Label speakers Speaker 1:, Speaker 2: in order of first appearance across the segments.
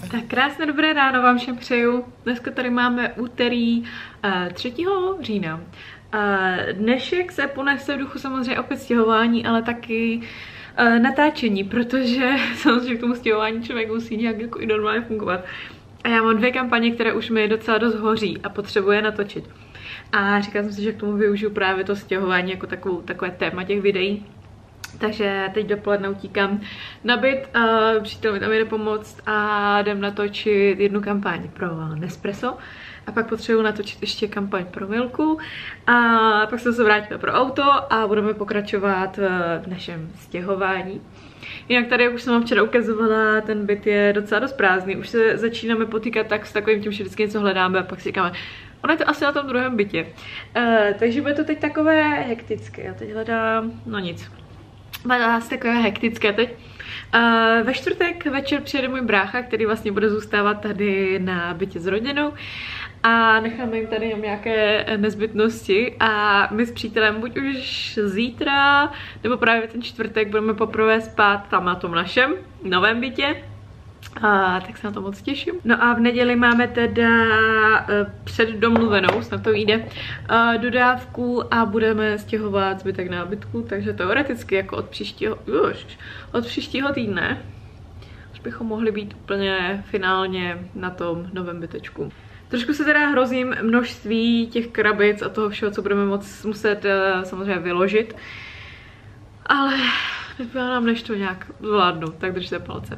Speaker 1: Tak krásné dobré ráno vám všem přeju. Dneska tady máme úterý 3. října. Dnešek se ponese v duchu samozřejmě opět stěhování, ale taky natáčení, protože samozřejmě k tomu stěhování člověk musí nějak jako i normálně fungovat. A já mám 2 kampaně, které už mi docela dost hoří a potřebuje natočit. A říkala jsem si, že k tomu využiju právě to stěhování jako takové téma těch videí. Takže teď dopoledne utíkám na byt, přítel mi tam jde pomoct a jdem natočit 1 kampaň pro Nespresso. A pak potřebuji natočit ještě kampaň pro Milku a pak se vrátíme pro auto a budeme pokračovat v našem stěhování. Jinak tady, jak už jsem vám včera ukazovala, ten byt je docela dost prázdný. Už se začínáme potýkat tak s takovým tím, že vždycky něco hledáme a pak si říkáme, ono je to asi na tom druhém bytě. Takže bude to teď takové hektické. Já teď hledám, no nic. Bude asi takové hektické teď. Ve čtvrtek večer přijede můj brácha, který vlastně bude zůstávat tady na bytě s rodinou a necháme jim tady nějaké nezbytnosti a my s přítelem buď už zítra nebo právě ten čtvrtek budeme poprvé spát tam na tom našem novém bytě. Tak se na to moc těším. No a v neděli máme teda předdomluvenou, snad to vyjde, dodávku a budeme stěhovat zbytek nábytku, takže teoreticky jako od příštího týdne už bychom mohli být úplně finálně na tom novém bytečku. Trošku se teda hrozím množství těch krabic a toho všeho, co budeme muset samozřejmě vyložit, ale vypadá nám, než to nějak zvládnu, tak držte palce.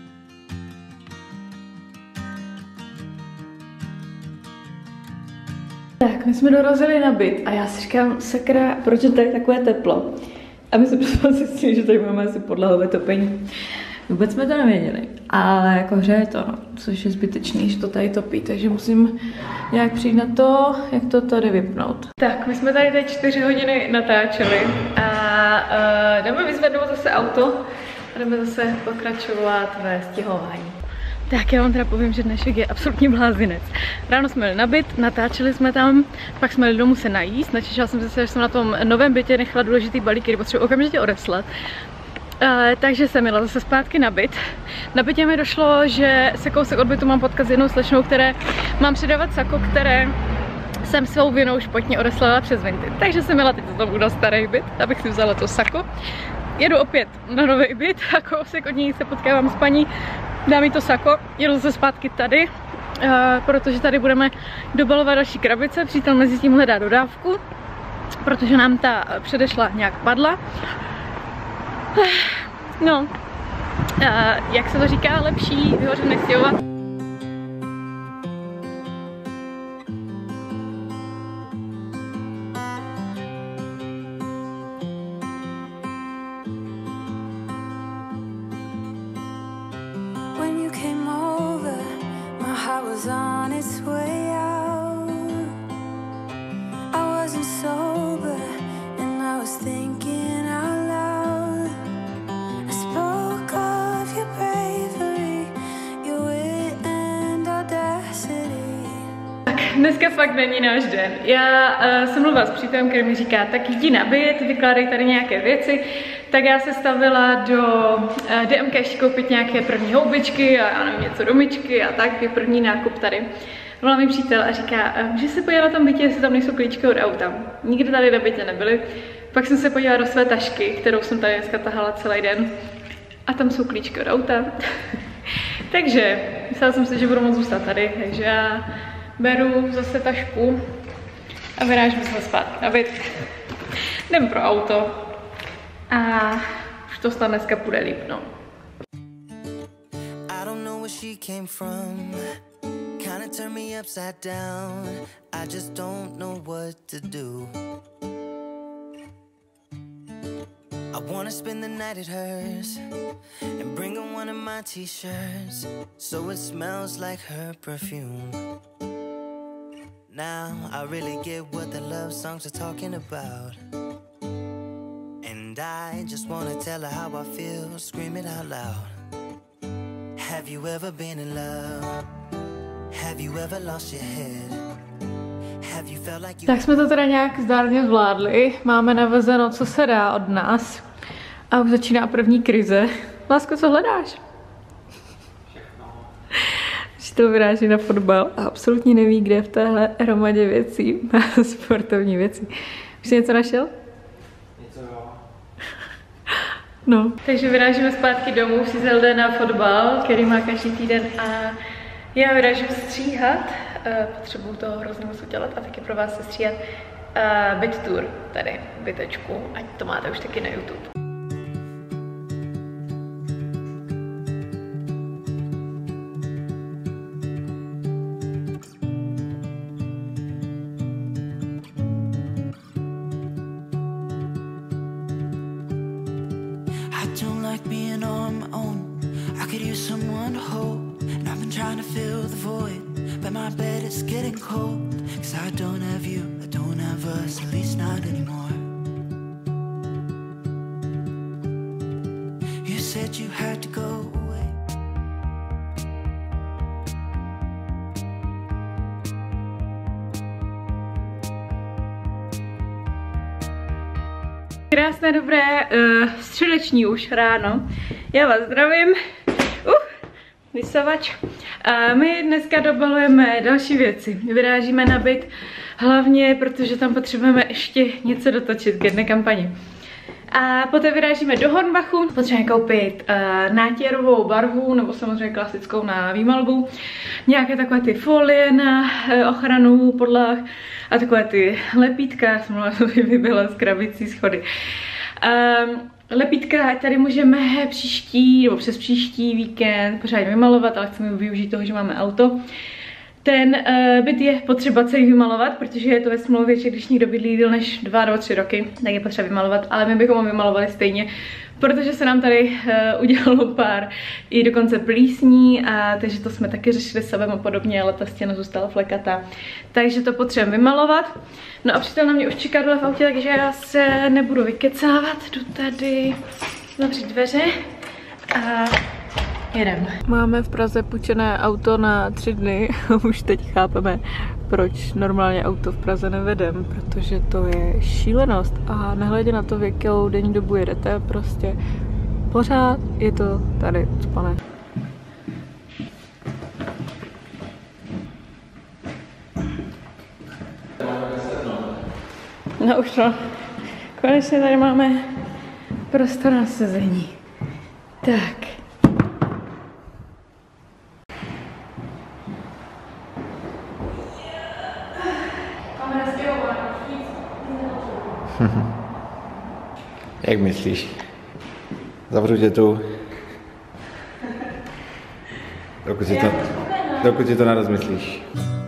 Speaker 1: Tak, my jsme dorazili na byt a já si říkám, sakra, proč je tady takové teplo? A my jsme prostě zjistili, že tady máme asi podlahové topení. Vůbec jsme to nevěděli, ale jako hřeje to, no, což je zbytečný, že to tady topí, takže musím nějak přijít na to, jak to tady vypnout. Tak, my jsme tady teď 4 hodiny natáčeli a jdeme vyzvednout zase auto a jdeme zase pokračovat ve stěhování. Tak já vám teda povím, že dnešek je absolutní blázinec. Ráno jsme jeli na byt, natáčeli jsme tam, pak jsme jeli domů se najíst, načešala jsem se, že jsem na tom novém bytě nechala důležitý balík, který potřebuji okamžitě odeslat. Takže jsem jela zase zpátky na byt. Na bytě mi došlo, že se kousek od bytu mám potkat s jednou slečnou, které mám předávat sako, které jsem svou vinou špatně odeslala přes Vinted. Takže jsem jela teď znovu na starý byt, abych si vzala to sako. Jedu opět na nový byt a kousek od něj se potkávám s paní, dá mi to sako, jedu zase zpátky tady, protože tady budeme dobalovat další krabice, přítel mezi tím hledá dodávku, protože nám ta předešla nějak padla. No, jak se to říká, lepší vyhořet nestěhovat.
Speaker 2: On its way out, I wasn't sober and I was thinking out loud. I spoke of your bravery, your wit and audacity.
Speaker 1: Tak dneska fakt není náš den. Já jsem mluvila s přítelem, který mi říká, tak jdi na byt, vykládej tady nějaké věci. Tak já se stavila do DMK ještě koupit nějaké první houbičky a já nevím, něco do myčky a tak, je první nákup tady. Volá mi přítel a říká, může se podívat na tom bytě, jestli tam nejsou klíčky od auta. Nikdy tady na bytě nebyly. Pak jsem se podívala do své tašky, kterou jsem tady dneska tahala celý den. A tam jsou klíčky od auta. Takže myslela jsem si, že budu moct zůstat tady, takže já beru zase tašku a vyrážím se zpátky na byt. Jdem pro auto. A už to snad dneska půjde líp, no.
Speaker 2: I don't know where she came from. Kinda turned me upside down. I just don't know what to do. I wanna spend the night at hers and bring her one of my t-shirts so it smells like her perfume. Now I really get what the love songs are talking about. And I just wanna tell her how I feel, scream it out loud. Have you ever been in love? Have you ever lost your head? Have you felt like you... Tak jsme to teda nějak zdárně zvládli. Máme navezeno, co se dá od nás. A už začíná první krize. Lásko, co hledáš?
Speaker 1: Přítel vyráží na fotbal a absolutně neví, kde v téhle hromadě věcí má sportovní věci. Už jsi něco našel?
Speaker 3: Něco jo.
Speaker 1: No. Takže vyrážíme zpátky domů, Přítel jde na fotbal, který má každý týden a já vyrážím stříhat. Potřebuju toho hrozně moc udělat a taky pro vás se stříhat byt tour tady, bytečku, ať to máte už taky na YouTube.
Speaker 2: Trying to fill the void, but my bed is getting cold. 'Cause I don't have you, I don't have us, at least not anymore. You said you had to go away.
Speaker 1: Krásné, dobré, středeční už ráno. Já vás zdravím. Vysavač. My dneska dobalujeme další věci. Vyrážíme na byt hlavně, protože tam potřebujeme ještě něco dotočit k jedné kampani. A poté vyrážíme do Hornbachu. Potřebujeme koupit nátěrovou barvu, nebo samozřejmě klasickou na výmalbu. Nějaké takové ty folie na ochranu podlah a takové ty lepítka. Jsem mluvila, to vybila z krabicí schody. Lepítka tady můžeme přes příští víkend pořádně vymalovat, ale chceme využít toho, že máme auto. Ten byt je potřeba celý vymalovat, protože je to ve smlouvě, že když někdo bydlí díl než 2 nebo 3 roky, tak je potřeba vymalovat, ale my bychom ho vymalovali stejně, protože se nám tady udělalo pár i dokonce plísní, a takže to jsme taky řešili sebem a podobně, ale ta stěna zůstala flekatá. Takže to potřebujeme vymalovat. No a přítel na mě už čeká dole v autě, takže já se nebudu vykecávat. Jdu tady zavřít dveře a jedem. Máme v Praze půjčené auto na 3 dny. Už teď chápeme, proč normálně auto v Praze nevedem, protože to je šílenost a nehledě na to, v jakou denní dobu jedete, prostě pořád je to tady cpané. No už to. Konečně tady máme prostor na sezení. Tak.
Speaker 3: Jak myslíš? Zavřu tě tu. Dokud si to nerozmyslíš.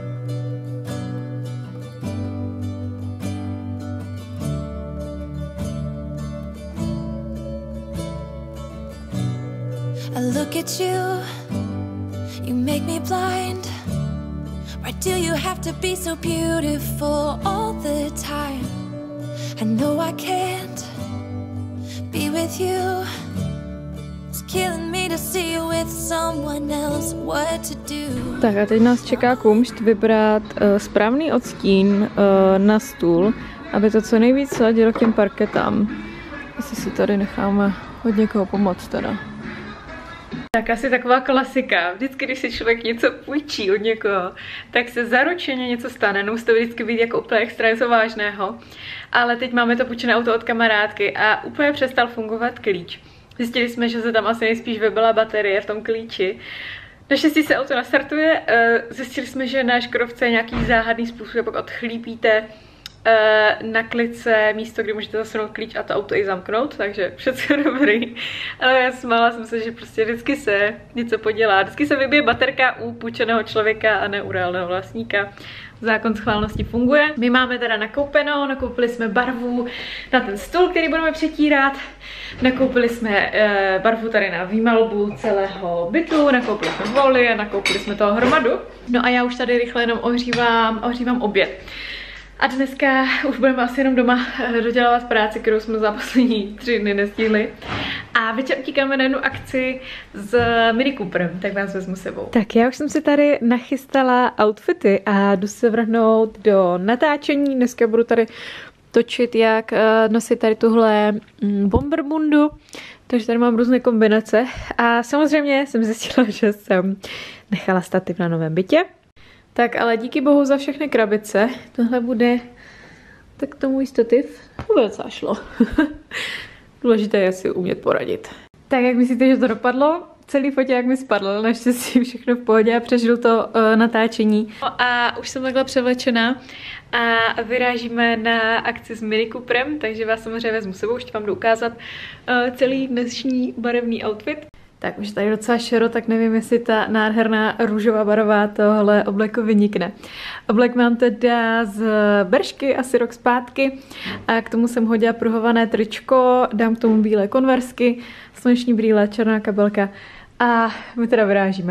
Speaker 2: I look at you, you make me blind. Why do you have to be so beautiful all the time? I know I can't be with you. It's killing me to see you with someone else. What to do? Tak a teď nás čeká kumšt vybrat správný odstín na stůl, aby to co nejvíc sladilo k těm parketám. Asi si tady necháme od někoho pomoct teda. Tak asi taková klasika. Vždycky, když si člověk něco půjčí od někoho, tak se zaručeně něco stane. Nemusí to vždycky být jako úplně extra něco vážného. Ale teď máme to půjčené auto od kamarádky a úplně přestal fungovat klíč. Zjistili jsme, že se tam asi nejspíš vybila baterie v tom klíči. Naštěstí se auto nastartuje. Zjistili jsme, že na Škodovce je nějaký záhadný způsob, jak odchlípíte na klice místo, kdy můžete zasunout klíč a to auto i zamknout, takže všechno dobrý. Ale smála jsem se, že prostě vždycky se něco podělá. Vždycky se vybije baterka u půjčeného člověka a ne u reálného vlastníka. Zákon schválnosti funguje. My máme teda nakoupili jsme barvu na ten stůl, který budeme přetírat. Nakoupili jsme barvu tady na výmalbu celého bytu, nakoupili jsme folie, nakoupili jsme toho hromadu. No a já už tady rychle jenom ohřívám oběd. A dneska už budeme asi jenom doma dodělávat práci, kterou jsme za poslední 3 dny nestihli. A večer utíkáme na jednu akci s Mini Cooperem, tak vás vezmu sebou. Tak já už jsem si tady nachystala outfity a jdu se vrhnout do natáčení. Dneska budu tady
Speaker 1: točit, jak nosit tady tuhle bomberbundu. Takže tady mám různé kombinace. A samozřejmě jsem zjistila, že jsem nechala stativ na novém bytě. Tak ale díky bohu za všechny krabice. Tohle bude tak to můj stativ. Vůbec zašlo. Důležité je si umět poradit. Tak jak myslíte, že to dopadlo? Celý foťák mi spadl, naštěstí všechno v pohodě a přežil to natáčení. No a už jsem takhle převlečená a vyrážíme na akci s Mini Cooperem, takže vás samozřejmě vezmu sebou, ještě vám jdu ukázat celý dnešní barevný outfit. Tak už tady docela šero, tak nevím, jestli ta nádherná růžová barva tohle obleku vynikne. Oblek mám teda z Beršky, asi rok zpátky. A k tomu jsem hodila pruhované tričko, dám k tomu bílé konversky, sluneční brýle, černá kabelka a my teda vyrážíme.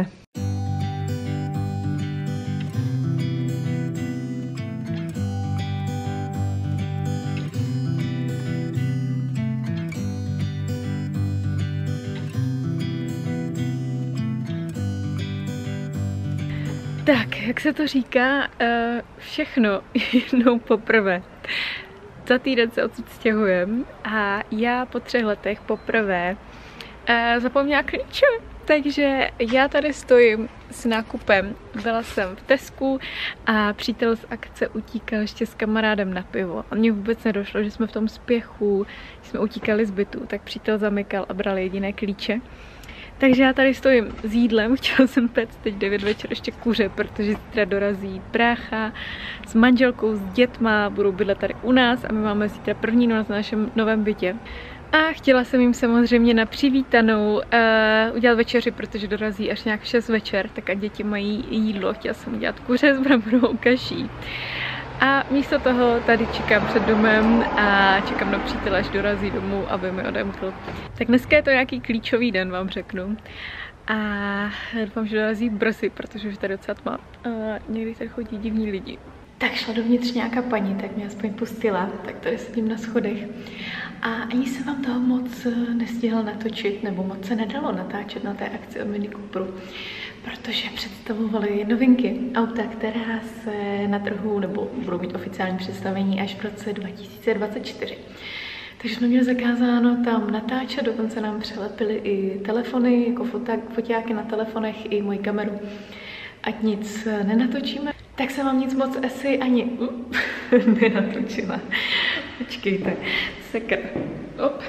Speaker 1: Tak, jak se to říká, všechno jednou poprvé. Za týden se odsud stěhujem a já po 3 letech poprvé zapomněla klíče. Takže já tady stojím s nákupem. Byla jsem v Tesku a přítel z akce utíkal ještě s kamarádem na pivo. A mně vůbec nedošlo, že jsme v tom spěchu, že jsme utíkali z bytu, tak přítel zamykal a bral jediné klíče. Takže já tady stojím s jídlem, chtěla jsem péct teď 9 večer ještě kuře, protože zítra dorazí brácha s manželkou, s dětma, budou bydlet tady u nás a my máme zítra první noc na našem novém bytě. A chtěla jsem jim samozřejmě na přivítanou udělat večeři, protože dorazí až nějak v 6 večer, tak a děti mají jídlo, chtěla jsem udělat kuře s bramborovou kaší. A místo toho tady čekám před domem a čekám na přítele, až dorazí domů, aby mi odemkl. Tak dneska je to nějaký klíčový den, vám řeknu. A doufám, že dorazí brzy, protože už tady docela tma. Někdy tady chodí divní lidi. Tak šla dovnitř nějaká paní, tak mě aspoň pustila, tak tady sedím na schodech. A ani se vám toho moc nestihla natočit, nebo moc se nedalo natáčet na té akci od Mini Cooperu, protože představovali novinky auta, která se na trhu, nebo budou mít oficiální představení až v roce 2024. Takže jsme měli zakázáno tam natáčet, dokonce nám přelepili i telefony, jako foťáky na telefonech, i moji kameru. Ať nic nenatočíme, tak jsem vám nic moc asi ani nenatočila. Počkejte, sekr. Op.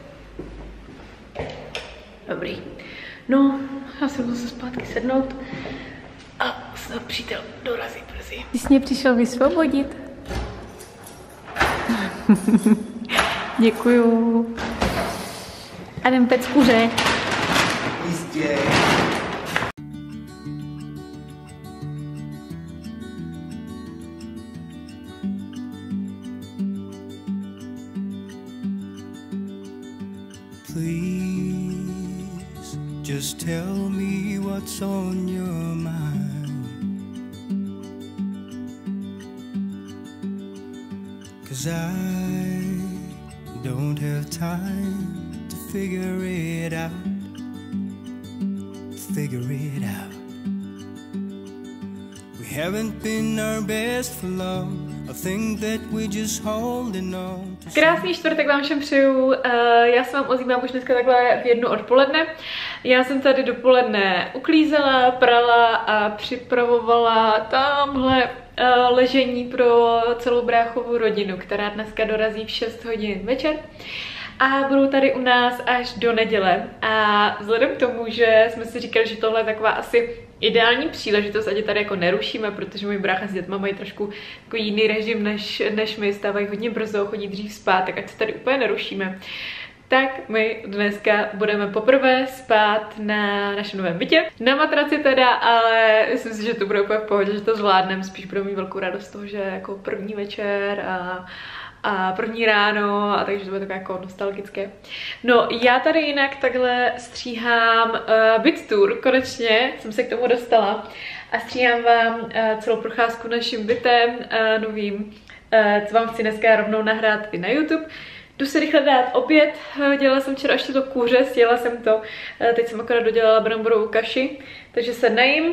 Speaker 1: Dobrý. No, já se budu zpátky sednout a snad přítel dorazí brzy. Ty jsi mě přišel vysvobodit? Děkuju. A jdem pec kuře.
Speaker 3: Jistě.
Speaker 2: Please just tell me what's on your mind, 'cause I don't have time to figure it out. We haven't been our best for love. I think that we just holding on.
Speaker 1: Krásný čtvrtek vám všem přeju. Já se vám ozývám už dneska takhle v 1 odpoledne. Já jsem tady dopoledne uklízela, prala a připravovala tamhle ležení pro celou bráchovou rodinu, která dneska dorazí v 6 hodin večer. A budou tady u nás až do neděle. A vzhledem k tomu, že jsme si říkali, že tohle je taková asi ideální příležitost, ať je tady jako nerušíme, protože můj brácha s dětma mají trošku jako jiný režim než my, stávají hodně brzo, chodí dřív spát, tak ať se tady úplně nerušíme. Tak my dneska budeme poprvé spát na našem novém bytě. Na matraci teda, ale myslím si, že to bude úplně v pohodě, že to zvládneme. Spíš budeme mít velkou radost z toho, že jako první večer a první ráno, a takže to bude takové jako nostalgické. No, já tady jinak takhle stříhám byt tour, konečně jsem se k tomu dostala a stříhám vám celou procházku naším bytem novým, co vám chci dneska rovnou nahrát i na YouTube. Jdu se rychle dát oběd, dělala jsem včera ještě to kůře, stihla jsem to, teď jsem akorát dodělala bramborovou kaši, takže se najím,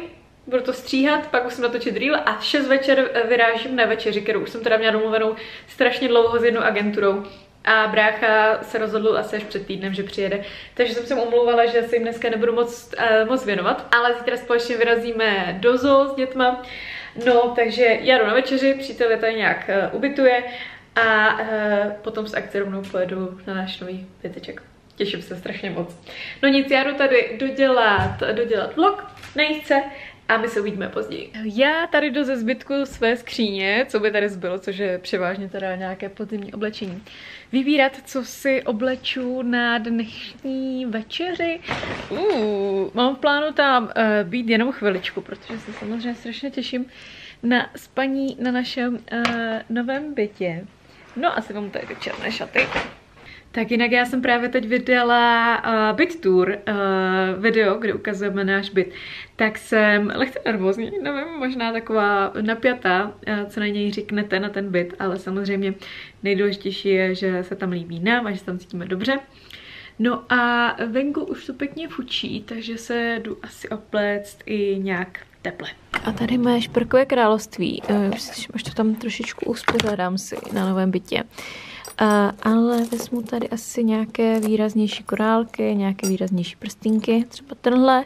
Speaker 1: budu to stříhat, pak musím natočit reel a 6 večer vyrážím na večeři, kterou už jsem teda měla domluvenou strašně dlouho s jednou agenturou. A brácha se rozhodl asi až před týdnem, že přijede. Takže jsem se mu omlouvala, že se jim dneska nebudu moc věnovat. Ale zítra společně vyrazíme do zoo s dětma. No, takže já jdu na večeři, přítel je tady nějak ubytuje a potom z akce rovnou pojedu na náš nový byteček. Těším se strašně moc. No nic, já jdu tady dodělat vlog na jízdce a my se uvidíme později. Já tady jdu ze zbytku své skříně, co by tady zbylo, což je převážně teda nějaké podzimní oblečení. Vybírat, co si obleču na dnešní večeři. Mám v plánu tam být jenom chviličku, protože se samozřejmě strašně těším na spaní na našem novém bytě. No, asi vám tady ty černé šaty. Tak jinak já jsem právě teď vydala byt tour video, kde ukazujeme náš byt. Tak jsem lehce nervózní, nevím, možná taková napjatá, co na něj řeknete na ten byt, ale samozřejmě nejdůležitější je, že se tam líbí nám a že se tam cítíme dobře. No a venku už to pěkně fučí, takže se jdu asi opléct i nějak teple. A tady moje šperkové království, až to tam trošičku uspořádám si na novém bytě. Ale vezmu tady asi nějaké výraznější korálky, nějaké výraznější prstínky, třeba tenhle.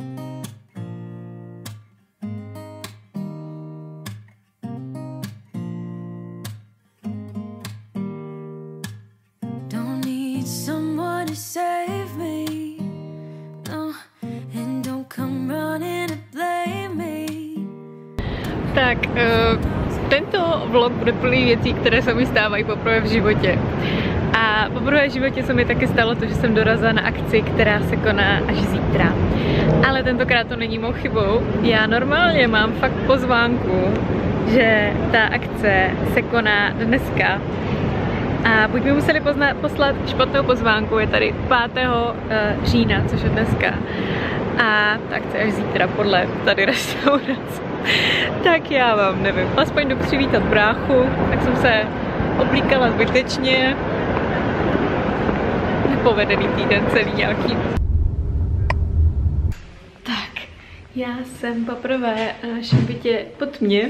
Speaker 1: Tak, tento vlog bude plný věcí, které se mi stávají poprvé v životě. A poprvé v životě se mi taky stalo to, že jsem dorazila na akci, která se koná až zítra. Ale tentokrát to není mou chybou. Já normálně mám fakt pozvánku, že ta akce se koná dneska. A buď mi museli poslat špatnou pozvánku, je tady 5. října, což je dneska. A ta akce až zítra podle tady restaurace. Tak já vám nevím, aspoň jdu přivítat bráchu, tak jsem se oblíkala zbytečně. Nepovedený týden celý nějaký. Tak, já jsem poprvé na našem bytě po tmě.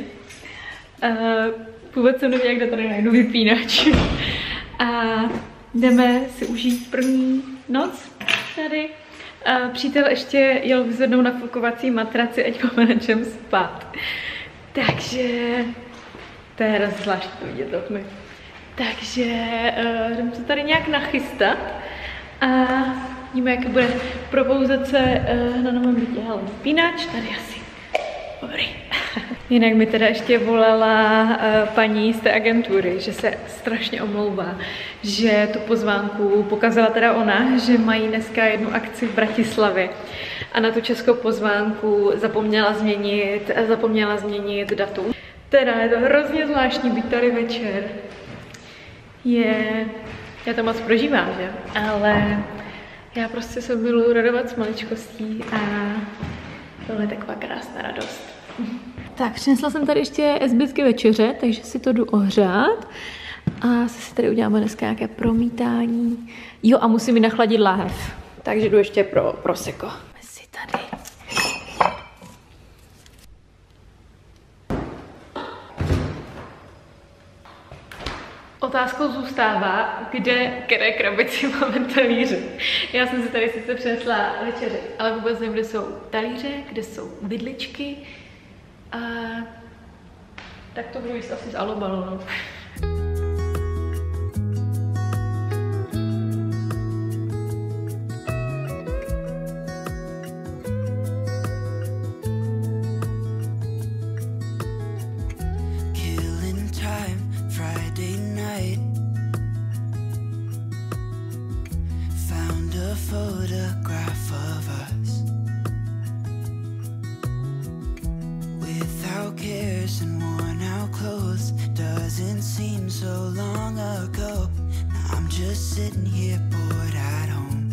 Speaker 1: Vůbec jsem nevěděla, kde tady najdu vypínač. A jdeme si užít první noc tady. Přítel ještě jel vyzvednout nafukovací matraci, ať máme na čem spát. Takže to je hrozně zvláštní to vidět od mě. Takže jdeme se tady nějak nachystat a vidíme, jak bude probouzet se na novém bytě. Hele, vypínač, tady asi. Dobrý. Jinak mi teda ještě volala paní z té agentury, že se strašně omlouvá, že tu pozvánku pokazala teda ona, že mají dneska jednu akci v Bratislavě a na tu českou pozvánku zapomněla změnit datum. Teda je to hrozně zvláštní být tady večer. Já to moc prožívám, že? Ale já prostě se miluji radovat s maličkostí a tohle je taková krásná radost. Tak, přinesla jsem tady ještě zbytky večeře, takže si to jdu ohřát. A si tady uděláme dneska nějaké promítání. Jo, a musím mi nachladit láhev. Takže jdu ještě pro prosecco. Si tady. Otázkou zůstává, které krabici máme talíře. Já jsem si tady sice přinesla večeři, ale vůbec nevím, kde jsou talíře, kde jsou vidličky. A tak to budu jíst asi z alobalu, no.
Speaker 2: Sitting here bored at home,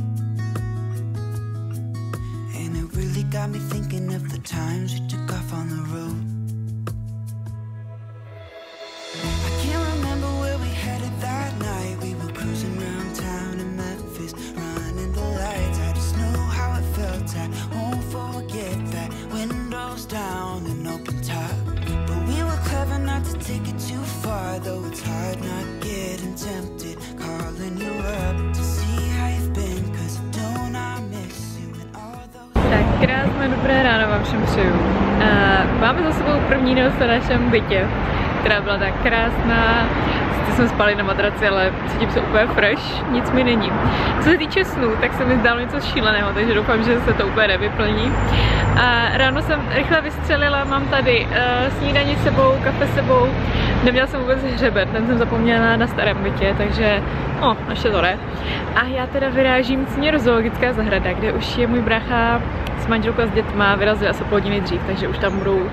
Speaker 2: and it really got me thinking of the times we took off on the road. I can't remember where we headed that night. We were cruising around town in Memphis, running the lights. I just know how it felt. I won't forget that. Windows down, take it too far, though it's hard not getting tempted. Calling you up to see how you've been, 'cause don't I miss you and all those.
Speaker 1: Tak krásné dobré ráno vám všem přeju. Máme za sebou první noc na našem bytě, která byla tak krásná. Sice jsme spali na matraci, ale cítím se úplně fresh, nic mi není. Co se týče snů, tak se mi zdálo něco šíleného, takže doufám, že se to úplně nevyplní. A ráno jsem rychle vystřelila, mám tady snídani s sebou, kafe s sebou. Neměla jsem vůbec hřebet, ten jsem zapomněla na starém bytě, takže ještě to ne. A já teda vyrážím směr zoologická zahrada, kde už je můj brácha s manželkou a s dětma, vyrazili asi půl hodiny dřív, takže už tam budou.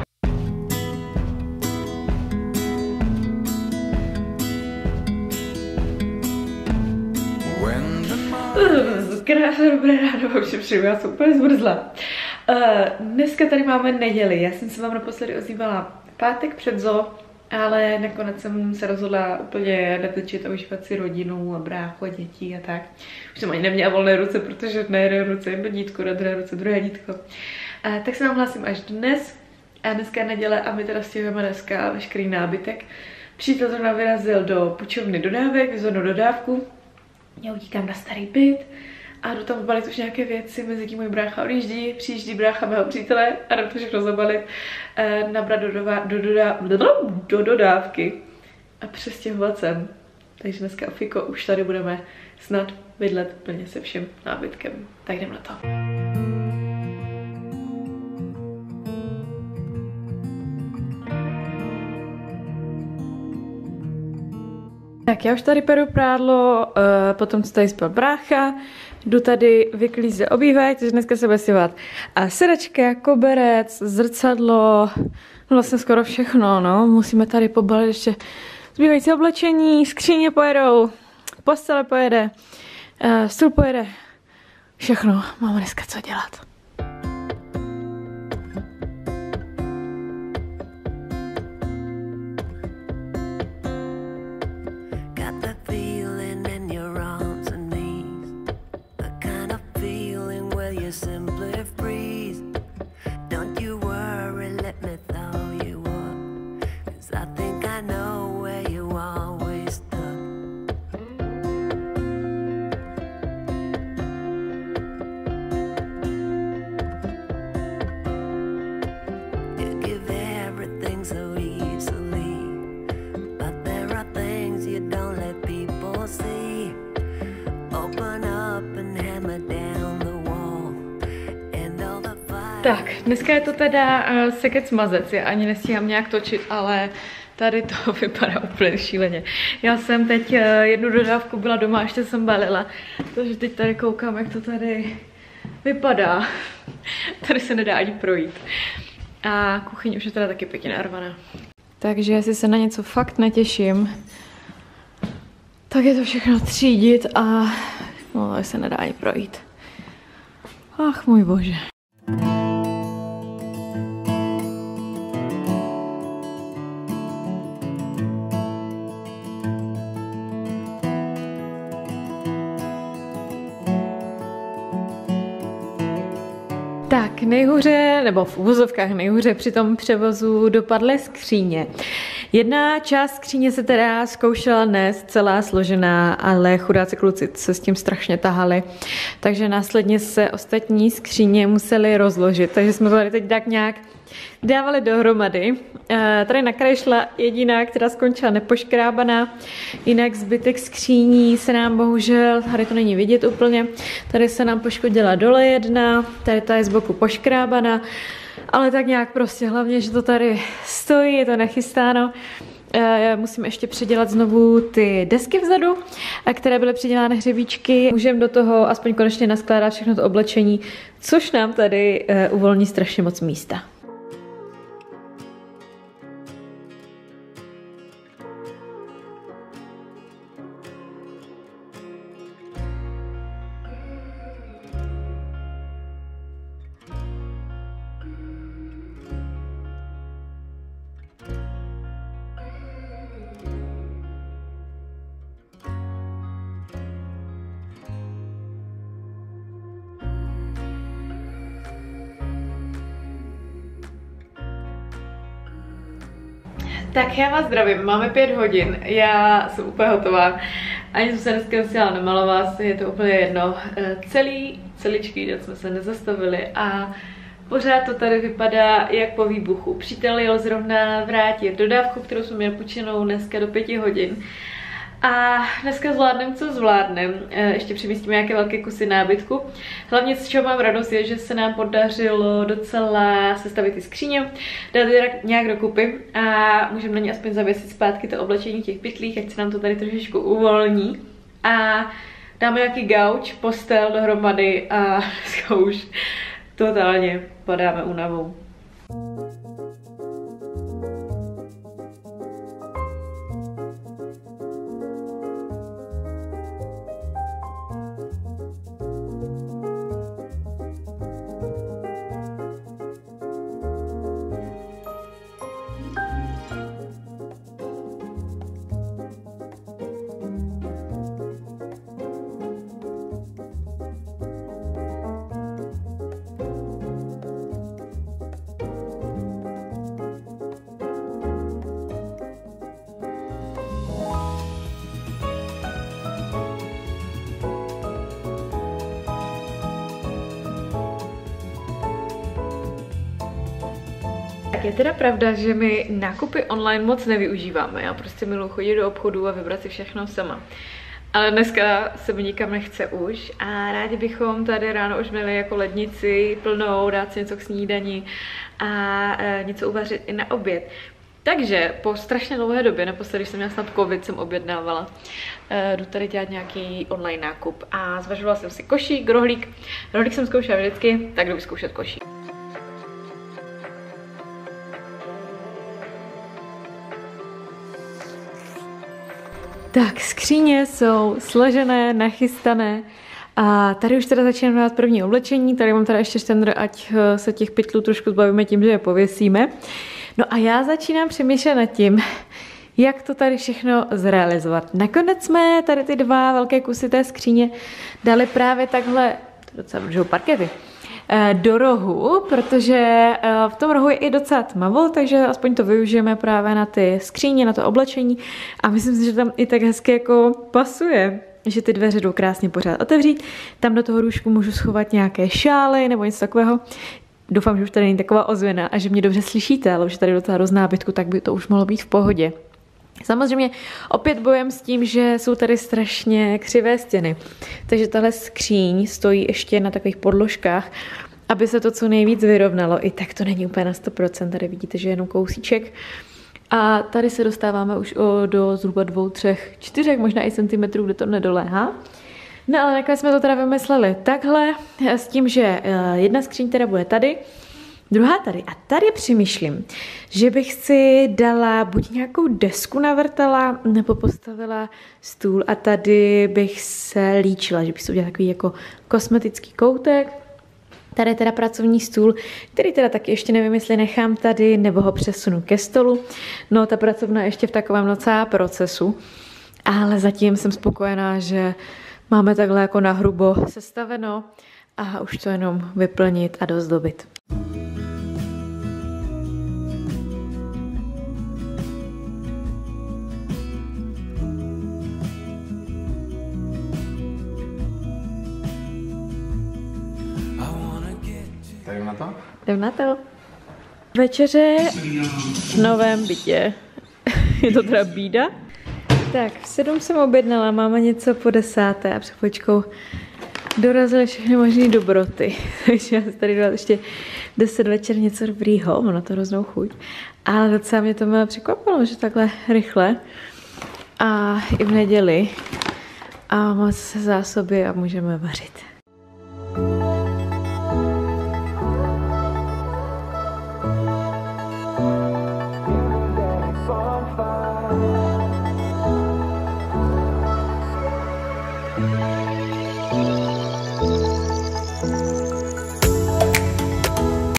Speaker 1: Krásné dobré ráno vám všem přeju, já jsem úplně zmrzla. Dneska tady máme neděli, já jsem se vám naposledy ozývala pátek před zoo, ale nakonec jsem se rozhodla úplně netlčit a užívat si rodinu a bráchu a dětí a tak. Už jsem ani neměla volné ruce, protože na jedné ruce jedno dítko, na druhé ruce druhé dítko. Tak se vám hlásím až dnes. A dneska je neděle a my teda stěhujeme dneska veškerý nábytek. Přítel zrovna vyrazil do půjčovny dodávek, vyzvednou dodávku. Já utíkám na starý byt a jdu tam zabalit už nějaké věci, mezi tím můj brácha odjíždí, přijíždí brácha mého přítele a jdu to všechno zabalit, nabrat do dodávky a přestěhovat sem. Takže dneska Fiko už tady budeme snad bydlet plně se vším nábytkem. Tak jdem na to. Tak já už tady peru prádlo, potom co tady spal brácha, jdu tady vyklízet obývák, takže dneska se bude stěhovat sedačka, koberec, zrcadlo, vlastně skoro všechno, no. Musíme tady pobalit ještě zbývající oblečení, skříně pojedou, postele pojede, stůl pojede, všechno, máme dneska co dělat. Tak, dneska je to teda sekec mazec, já ani nestíhám nějak točit, ale tady to vypadá úplně šíleně. Já jsem teď jednu dodávku byla doma, ještě jsem balila, takže teď tady koukám, jak to tady vypadá. Tady se nedá ani projít. A kuchyň už je teda taky pěkně narvaná. Takže jestli se na něco fakt netěším, tak je to všechno třídit a no, se nedá ani projít. Ach, můj bože. Tak nejhůře, nebo v uvozovkách nejhůře při tom převozu dopadly skříně. Jedna část skříně se teda zkoušela nést, celá složená, ale chudáci kluci se s tím strašně tahali. Takže následně se ostatní skříně museli rozložit, takže jsme to tady teď tak nějak dávali dohromady. Tady na kraji šla jediná, která skončila nepoškrábaná, jinak zbytek skříní se nám bohužel, tady to není vidět úplně, tady se nám poškodila dole jedna, tady ta je z boku poškrábaná, ale tak nějak prostě, hlavně, že to tady stojí, je to nachystáno. Musím ještě předělat znovu ty desky vzadu, které byly přidělány hřebíčky. Můžeme do toho aspoň konečně naskládat všechno to oblečení, což nám tady uvolní strašně moc místa. Tak já vás zdravím, máme 5 hodin, já jsem úplně hotová. Ani jsem se dneska nestihla namalovat, je to úplně jedno. Celičký den jsme se nezastavili a pořád to tady vypadá jak po výbuchu. Přítel jel zrovna vrátit dodávku, kterou jsme měli půjčenou dneska do 5 hodin. A dneska zvládnem, co zvládnem. Ještě přemístíme nějaké velké kusy nábytku. Hlavně z čeho mám radost je, že se nám podařilo docela sestavit ty skříně, dát je nějak dokupy a můžeme na ně aspoň zavěsit zpátky to oblečení těch pytlích, ať se nám to tady trošičku uvolní. A dáme nějaký gauč, postel dohromady a dneska už totálně padáme únavou. Je teda pravda, že my nákupy online moc nevyužíváme. Já prostě miluji chodit do obchodu a vybrat si všechno sama. Ale dneska se mi nikam nechce už a rádi bychom tady ráno už měli jako lednici plnou, dát si něco k snídani a něco uvařit i na oběd. Takže po strašně dlouhé době, naposledy, když jsem měla snad covid, jsem objednávala, jdu tady dělat nějaký online nákup a zvažovala jsem si košík, rohlík. Rohlík jsem zkoušela vždycky, tak jdu vyzkoušet košík. Tak, skříně jsou složené, nachystané a tady už teda začínám dát první oblečení, tady mám teda ještě štendr, ať se těch pytlů trošku zbavíme tím, že je pověsíme. No a já začínám přemýšlet nad tím, jak to tady všechno zrealizovat. Nakonec jsme tady ty 2 velké kusy té skříně dali právě takhle, to docela držou parkety, do rohu, protože v tom rohu je i docela tmavo, takže aspoň to využijeme právě na ty skříně, na to oblečení a myslím si, že tam i tak hezky jako pasuje, že ty dveře jdou krásně pořád otevřít. Tam do toho růžku můžu schovat nějaké šály nebo něco takového. Doufám, že už tady není taková ozvěna a že mě dobře slyšíte, ale už tady docela dost nábytku, tak by to už mohlo být v pohodě. Samozřejmě opět bojujem s tím, že jsou tady strašně křivé stěny, takže tahle skříň stojí ještě na takových podložkách, aby se to co nejvíc vyrovnalo. I tak to není úplně na 100%, tady vidíte, že je jenom kousíček. A tady se dostáváme už do zhruba 2, 3, 4, možná i centimetrů, kde to nedoléhá. No ale nakonec jsme to teda vymysleli takhle, s tím, že jedna skříň teda bude tady, druhá tady. A tady přemýšlím, že bych si dala buď nějakou desku navrtala, nebo postavila stůl a tady bych se líčila, že bych si udělala takový jako kosmetický koutek. Tady je teda pracovní stůl, který teda taky ještě nevím, jestli nechám tady, nebo ho přesunu ke stolu. No ta pracovna je ještě v takovém docela procesu, ale zatím jsem spokojená, že máme takhle jako nahrubo sestaveno a už to jenom vyplnit a dozdobit.
Speaker 3: Tak jdem na to?
Speaker 1: Jdem na to. Večeře v novém bytě. Je to teda bída. Tak, v 7 jsem objednala, máme něco po 10. a před chvíličkou dorazily všechny možné dobroty. Takže já si tady dala ještě 10 večer něco dobrýho, ono to hroznou chuť. Ale docela mě to mě překvapilo, že takhle rychle. A i v neděli. A máme se zásoby a můžeme vařit.